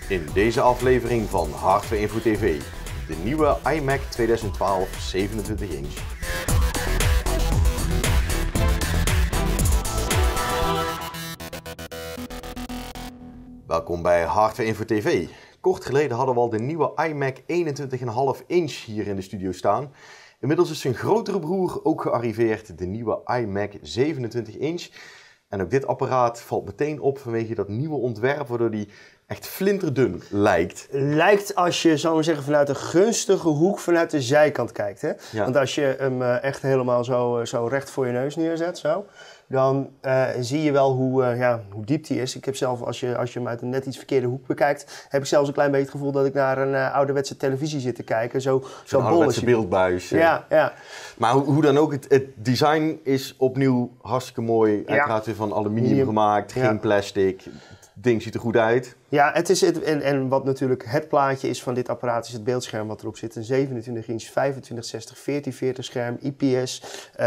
In deze aflevering van Hardware Info TV, de nieuwe iMac 2012 27 inch. Welkom bij Hardware Info TV. Kort geleden hadden we al de nieuwe iMac 21,5 inch hier in de studio staan. Inmiddels is zijn grotere broer ook gearriveerd, de nieuwe iMac 27 inch. En ook dit apparaat valt meteen op vanwege dat nieuwe ontwerp, waardoor die echt flinterdun lijkt. Lijkt als je, zou maar zeggen, vanuit een gunstige hoek vanuit de zijkant kijkt. Hè? Ja. Want als je hem echt helemaal zo recht voor je neus neerzet, dan zie je wel hoe diep die is. Ik heb zelf, als je hem uit een net iets verkeerde hoek bekijkt, heb ik zelfs een klein beetje het gevoel dat ik naar een ouderwetse televisie zit te kijken. Zo'n ouderwetse beeldbuis. Ja. Maar hoe dan ook, het design is opnieuw hartstikke mooi. Uiteraard weer van aluminium gemaakt, geen plastic. Het ding ziet er goed uit. Ja, het is en wat natuurlijk het plaatje is van dit apparaat is het beeldscherm wat erop zit. Een 27 inch 2560 1440 scherm, IPS,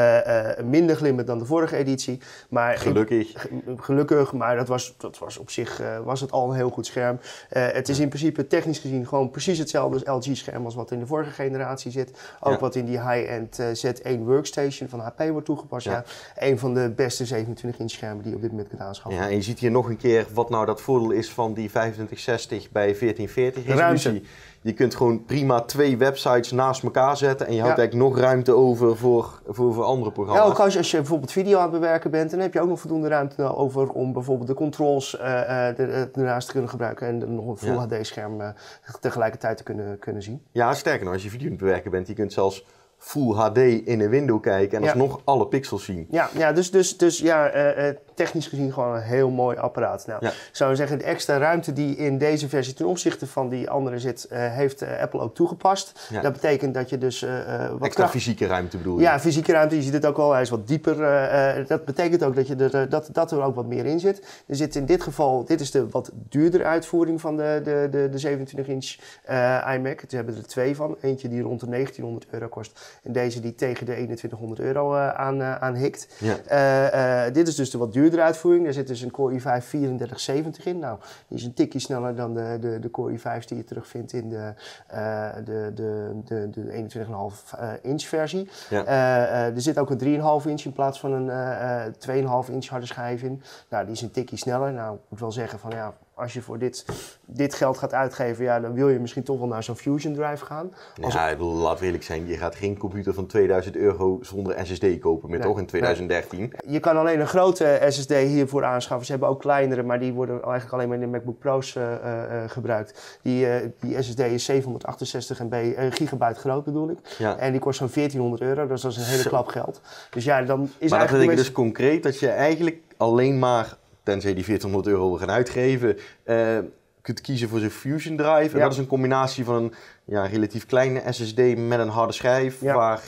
minder glimmer dan de vorige editie. Maar gelukkig, maar dat was op zich was het al een heel goed scherm. Het is in principe technisch gezien gewoon precies hetzelfde als LG-scherm als wat in de vorige generatie zit. Ook wat in die high-end Z1 Workstation van HP wordt toegepast. Ja. Een van de beste 27 inch schermen die je op dit moment kunt aanschaffen. Ja, en je ziet hier nog een keer wat nou dat voordeel is van die 2560 bij 1440 resolutie. Je kunt gewoon prima 2 websites naast elkaar zetten en je houdt eigenlijk nog ruimte over voor andere programma's. Ja, ook als je bijvoorbeeld video aan het bewerken bent, dan heb je ook nog voldoende ruimte over om bijvoorbeeld de controls ernaast te kunnen gebruiken en nog een Full HD scherm tegelijkertijd te kunnen zien. Ja, sterker nog, als je video aan het bewerken bent, je kunt zelfs Full HD in een window kijken en alsnog alle pixels zien. Ja, dus technisch gezien gewoon een heel mooi apparaat. Nou, zou je zeggen, de extra ruimte die in deze versie ten opzichte van die andere zit, heeft Apple ook toegepast. Ja. Dat betekent dat je dus wat extra fysieke ruimte bedoel je? Ja, fysieke ruimte. Je ziet het ook wel, hij is wat dieper. Dat betekent ook dat er ook wat meer in zit. Er zit in dit geval, dit is de wat duurdere uitvoering van de 27 inch iMac. We hebben er 2 van. Eentje die rond de €1900 kost. En deze die tegen de €2100 aan hikt. Ja. Dit is dus de wat duurdere uitvoering. Daar zit dus een Core i5 3470 in. Nou, die is een tikje sneller dan de Core i5's die je terugvindt in de 21,5 inch versie. Ja. Er zit ook een 3,5 inch in plaats van een 2,5 inch harde schijf in. Nou, die is een tikje sneller. Nou, ik moet wel zeggen van ja, als je voor dit geld gaat uitgeven, ja, dan wil je misschien toch wel naar zo'n Fusion Drive gaan. Laten we eerlijk zijn, je gaat geen computer van €2000 zonder SSD kopen, meer toch in 2013. Je kan alleen een grote SSD hiervoor aanschaffen. Ze hebben ook kleinere, maar die worden eigenlijk alleen maar in de MacBook Pro's gebruikt. Die SSD is 768 gigabyte groot bedoel ik. Ja. En die kost zo'n €1400, dus dat is een hele klap geld. Dus ja, dan is maar dat betekent dus concreet dat je eigenlijk alleen maar, tenzij die €1400 wil gaan uitgeven, kunt kiezen voor zo'n Fusion Drive. En dat is een combinatie van een relatief kleine SSD met een harde schijf, waar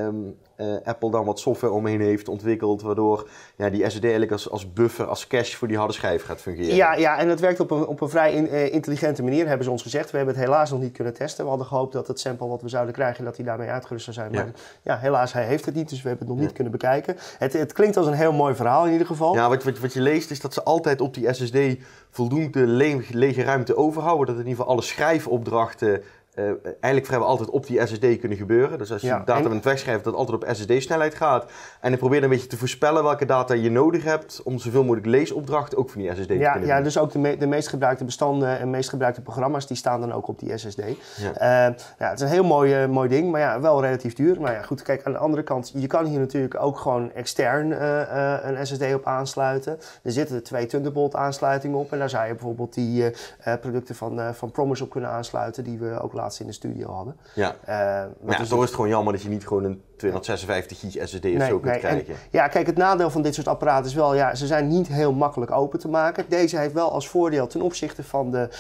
Apple dan wat software omheen heeft ontwikkeld, waardoor die SSD eigenlijk als buffer, als cache voor die harde schijf gaat fungeren. Ja, en dat werkt op een vrij intelligente manier, hebben ze ons gezegd. We hebben het helaas nog niet kunnen testen. We hadden gehoopt dat het sample wat we zouden krijgen, dat hij daarmee uitgerust zou zijn. Maar ja, helaas, hij heeft het niet, dus we hebben het nog niet kunnen bekijken. Het klinkt als een heel mooi verhaal in ieder geval. Ja, wat je leest is dat ze altijd op die SSD voldoende lege ruimte overhouden, dat in ieder geval alle schrijfopdrachten eigenlijk vrijwel altijd op die SSD kunnen gebeuren. Dus als je data aan het wegschrijft, dat het altijd op SSD-snelheid gaat. En dan probeer een beetje te voorspellen welke data je nodig hebt om zoveel mogelijk leesopdrachten ook van die SSD te kunnen doen. Ja, dus ook de meest gebruikte bestanden en meest gebruikte programma's, die staan dan ook op die SSD. Ja. Het is een heel mooi ding, maar ja, wel relatief duur. Maar ja, goed, kijk, aan de andere kant, je kan hier natuurlijk ook gewoon extern een SSD op aansluiten. Er zitten 2 Thunderbolt aansluitingen op en daar zou je bijvoorbeeld die producten van Promise op kunnen aansluiten, die we ook laatst in de studio hadden. Ja, maar zo is het gewoon jammer dat je niet gewoon een 256 gig SSD of zo kunt krijgen. Ja, kijk, het nadeel van dit soort apparaten is wel, ze zijn niet heel makkelijk open te maken. Deze heeft wel als voordeel ten opzichte van de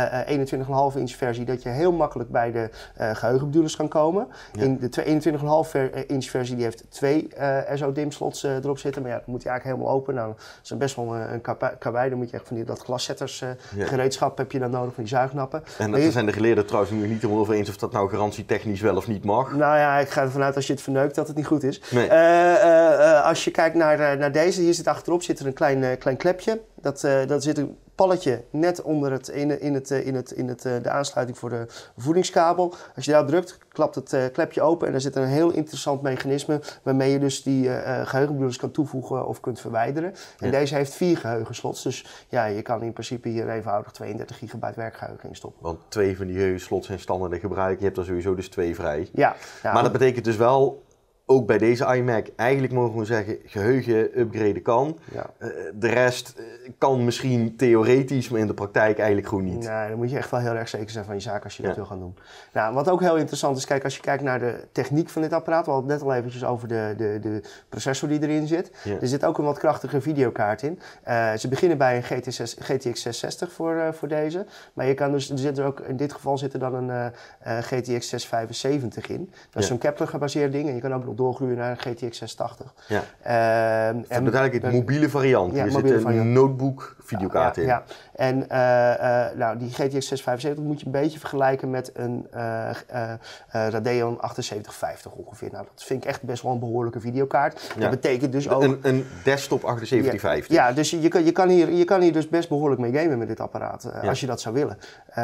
21,5 inch versie dat je heel makkelijk bij de geheugenbedoelers kan komen. Ja. In de 21,5 inch versie die heeft 2 SO-DIMM slots erop zitten, maar ja, dan moet je eigenlijk helemaal open. Nou, dat is best wel een karwei. Dan moet je echt van dat glaszetters gereedschap heb je dan nodig, van die zuignappen. En daar zijn de geleerden trouwens nu niet helemaal over eens of dat nou garantietechnisch wel of niet mag. Nou ja, ik ga ervan uit als je het verneukt dat het niet goed is. Nee. Als je kijkt naar deze, hier achterop zit er een klein klepje. Dat zit palletje net onder de aansluiting voor de voedingskabel. Als je daar drukt, klapt het klepje open en daar zit een heel interessant mechanisme waarmee je dus die geheugenbloeders kan toevoegen of kunt verwijderen. En deze heeft 4 geheugenslots, dus ja, je kan in principe hier eenvoudig 32 gigabyte werkgeheugen in stoppen. Want 2 van die geheugenslots zijn standaard gebruik, je hebt er sowieso dus 2 vrij. Ja, maar dat betekent dus wel, ook bij deze iMac, eigenlijk mogen we zeggen, geheugen upgraden kan. Ja. De rest kan misschien theoretisch, maar in de praktijk eigenlijk gewoon niet. Nee, dan moet je echt wel heel erg zeker zijn van je zaak als je dat wil gaan doen. Nou, wat ook heel interessant is, kijk, als je kijkt naar de techniek van dit apparaat, we hadden het net al eventjes over de processor die erin zit. Ja. Er zit ook een wat krachtige videokaart in. Ze beginnen bij een GTX 660 voor deze. Maar je kan dus, in dit geval zit er dan een GTX 675 in. Dat is zo'n Kepler gebaseerd ding en je kan ook nog doorgroeien naar een GTX 680. Ja. Dat is uiteindelijk het mobiele variant. Ja, er zit een notebook videokaart in. Ja. En nou, die GTX 675 moet je een beetje vergelijken met een Radeon 7850 ongeveer. Nou, dat vind ik echt best wel een behoorlijke videokaart. Ja. Dat betekent dus ook... Een desktop 7850. Ja, dus je kan hier dus best behoorlijk mee gamen met dit apparaat. Als je dat zou willen.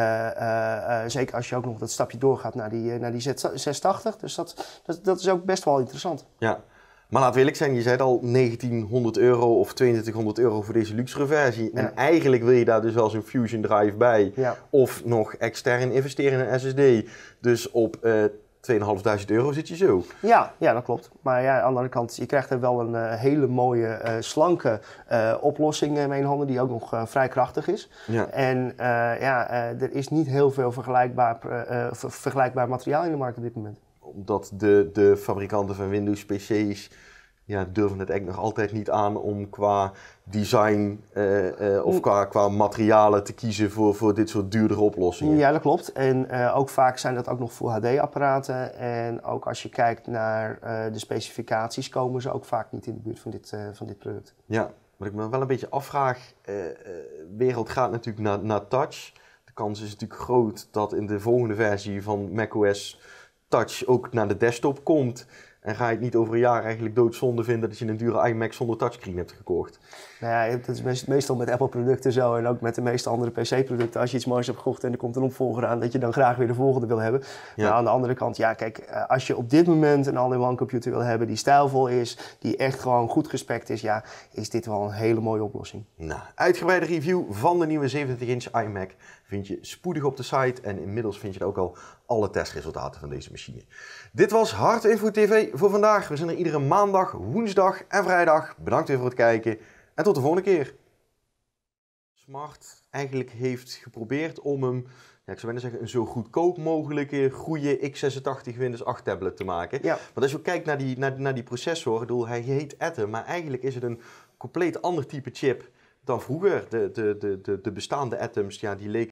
Zeker als je ook nog dat stapje doorgaat naar die 680. Dus dat is ook best wel interessant. Ja, maar laten we eerlijk zijn, je zei al €1900 of €2200 voor deze luxere versie. Ja. En eigenlijk wil je daar dus wel zo'n Fusion Drive bij. Ja. Of nog extern investeren in een SSD. Dus op €2500 zit je zo. Ja, dat klopt. Maar ja, aan de andere kant, je krijgt er wel een hele mooie, slanke oplossing mee in handen die ook nog vrij krachtig is. Ja. En er is niet heel veel vergelijkbaar materiaal in de markt op dit moment. Omdat de fabrikanten van Windows PC's durven het eigenlijk nog altijd niet aan om qua design of qua materialen te kiezen voor dit soort duurdere oplossingen. Ja, dat klopt. En ook vaak zijn dat ook nog Full HD apparaten. En ook als je kijkt naar de specificaties komen ze ook vaak niet in de buurt van dit product. Ja, wat ik me wel een beetje afvraag, wereld gaat natuurlijk naar touch. De kans is natuurlijk groot dat in de volgende versie van macOS Touch ook naar de desktop komt. En ga je het niet over een jaar eigenlijk doodzonde vinden dat je een dure iMac zonder touchscreen hebt gekocht? Nou ja, dat is meestal met Apple-producten zo en ook met de meeste andere PC-producten. Als je iets moois hebt gekocht en er komt een opvolger aan, dat je dan graag weer de volgende wil hebben. Ja. Maar aan de andere kant, ja kijk, als je op dit moment een all-in-one computer wil hebben die stijlvol is, die echt gewoon goed gespect is, ja, is dit wel een hele mooie oplossing. Nou, uitgebreide review van de nieuwe 27-inch iMac vind je spoedig op de site en inmiddels vind je er ook al alle testresultaten van deze machine. Dit was Hard Info TV voor vandaag. We zijn er iedere maandag, woensdag en vrijdag. Bedankt weer voor het kijken en tot de volgende keer. Smart eigenlijk heeft geprobeerd om hem, ik zou bijna zeggen, een zo goedkoop mogelijke goede x86 Windows 8 tablet te maken. Ja. Want als je ook kijkt naar die processor, ik bedoel, hij heet Atom, maar eigenlijk is het een compleet ander type chip dan vroeger. De bestaande Atoms, die leken